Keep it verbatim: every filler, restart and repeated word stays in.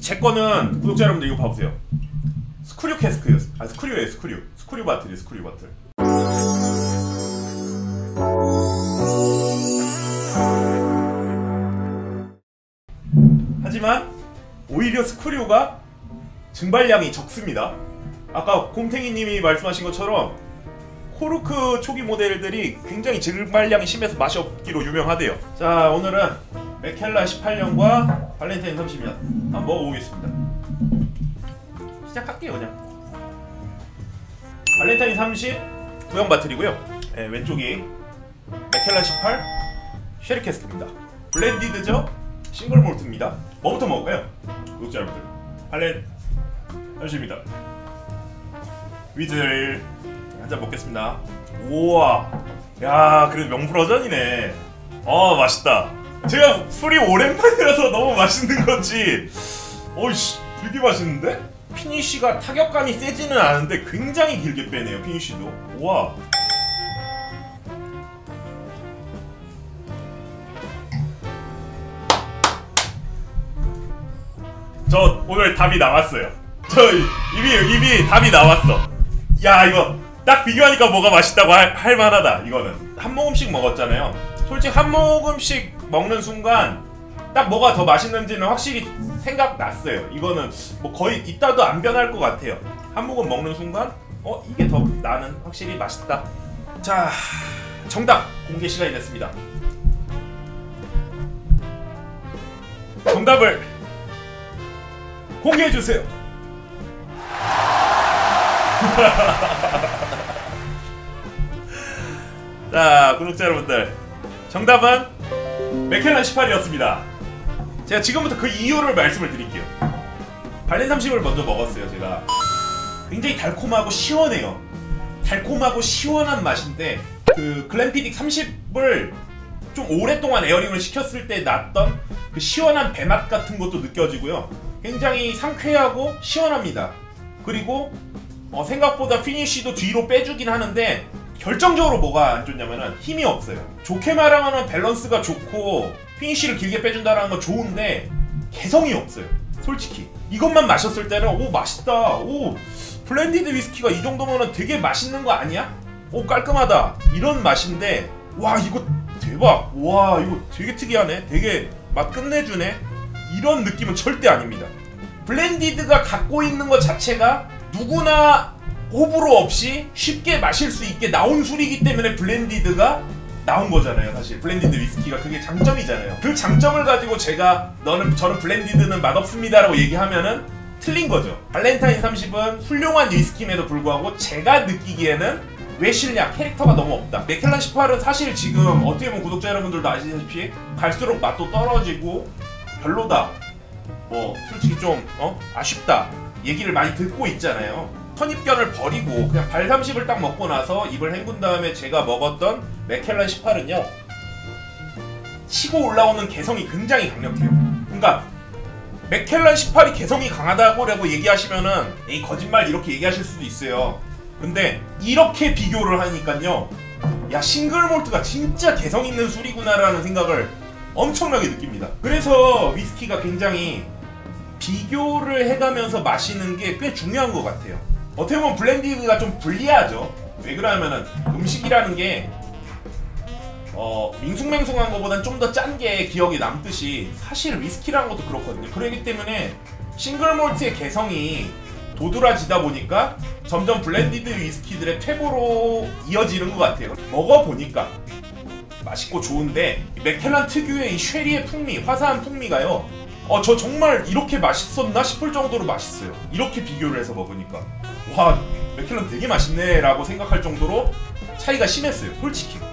제 거는 구독자 여러분들 이거 봐보세요. 스크류 캐스크예요. 아 스크류예요. 스크류. 스크류 바틀이에요. 스크류 바틀. 하지만 오히려 스크류가 증발량이 적습니다. 아까 곰탱이님이 말씀하신 것처럼 코르크 초기 모델들이 굉장히 증발량이 심해서 맛이 없기로 유명하대요. 자, 오늘은 맥켈란 십팔 년과 발렌타인 삼십 년 한번 먹어보겠습니다. 시작할게요. 그냥 발렌타인 삼십 구형 바틀이고요. 네, 왼쪽이 맥켈란 십팔 쉐리 캐스크입니다. 블렌디드죠? 싱글 몰트입니다. 뭐부터 먹을까요? 구독자 여러분들, 발렌 삼십입니다. 위즐 한잔 먹겠습니다. 우와, 야 그래도 명불허전이네. 아 맛있다. 제가 술이 오랜만이라서 너무 맛있는 건지 어이씨 되게 맛있는데? 피니쉬가 타격감이 세지는 않은데 굉장히 길게 빼네요. 피니쉬도. 우와. 저 오늘 답이 나왔어요. 저 이미 이미 답이 나왔어. 야 이거 딱 비교하니까 뭐가 맛있다고 할, 할 만하다. 이거는 한 모금씩 먹었잖아요. 솔직히 한 모금씩 먹는 순간 딱 뭐가 더 맛있는지는 확실히 생각났어요. 이거는 뭐 거의 이따도 안 변할 것 같아요. 한 모금 먹는 순간 어 이게 더 나는 확실히 맛있다. 자, 정답 공개 시간이 됐습니다. 정답을 공개해주세요. 자, 구독자 여러분들, 정답은 맥켈란 십팔이었습니다. 제가 지금부터 그 이유를 말씀을 드릴게요. 발렌 삼십을 먼저 먹었어요. 제가 굉장히 달콤하고 시원해요. 달콤하고 시원한 맛인데 그 글램피딕 삼십을 좀 오랫동안 에어링을 시켰을 때 났던 그 시원한 배맛 같은 것도 느껴지고요. 굉장히 상쾌하고 시원합니다. 그리고 어, 생각보다 피니쉬도 뒤로 빼주긴 하는데 결정적으로 뭐가 안 좋냐면은 힘이 없어요. 좋게 말하면은 밸런스가 좋고 피니쉬를 길게 빼준다는 건 좋은데 개성이 없어요. 솔직히 이것만 마셨을 때는 오 맛있다, 오 블렌디드 위스키가 이 정도면은 되게 맛있는 거 아니야? 오 깔끔하다 이런 맛인데 와 이거 대박, 와 이거 되게 특이하네, 되게 맛 끝내주네, 이런 느낌은 절대 아닙니다. 블렌디드가 갖고 있는 것 자체가 누구나 호불호 없이 쉽게 마실 수 있게 나온 술이기 때문에 블렌디드가 나온 거잖아요. 사실 블렌디드 위스키가 그게 장점이잖아요. 그 장점을 가지고 제가 너는 저는 블렌디드는 맛없습니다 라고 얘기하면은 틀린 거죠. 발렌타인 삼십은 훌륭한 위스키임에도 불구하고 제가 느끼기에는 왜 싫냐, 캐릭터가 너무 없다. 맥켈란 십팔은 사실 지금 어떻게 보면 구독자 여러분들도 아시다시피 갈수록 맛도 떨어지고 별로다, 뭐 솔직히 좀 어? 아쉽다 얘기를 많이 듣고 있잖아요. 선입견을 버리고 그냥 발 삼십을 딱 먹고 나서 입을 헹군 다음에 제가 먹었던 맥켈란 십팔은요 치고 올라오는 개성이 굉장히 강력해요. 그러니까 맥켈란 십팔이 개성이 강하다고 얘기하시면은 에이 거짓말 이렇게 얘기하실 수도 있어요. 근데 이렇게 비교를 하니깐요, 야 싱글 몰트가 진짜 개성 있는 술이구나 라는 생각을 엄청나게 느낍니다. 그래서 위스키가 굉장히 비교를 해가면서 마시는 게 꽤 중요한 것 같아요. 어떻게 보면 블렌디드가 좀 불리하죠. 왜 그러냐면은 음식이라는 게 어, 밍숭맹숭한 것보단 좀 더 짠 게 기억에 남듯이 사실 위스키라는 것도 그렇거든요. 그렇기 때문에 싱글 몰트의 개성이 도드라지다 보니까 점점 블렌디드 위스키들의 퇴보로 이어지는 것 같아요. 먹어보니까 맛있고 좋은데 맥켈란 특유의 이 쉐리의 풍미, 화사한 풍미가요 어, 저 정말 이렇게 맛있었나 싶을 정도로 맛있어요. 이렇게 비교를 해서 먹으니까 와 맥켈란 되게 맛있네 라고 생각할 정도로 차이가 심했어요. 솔직히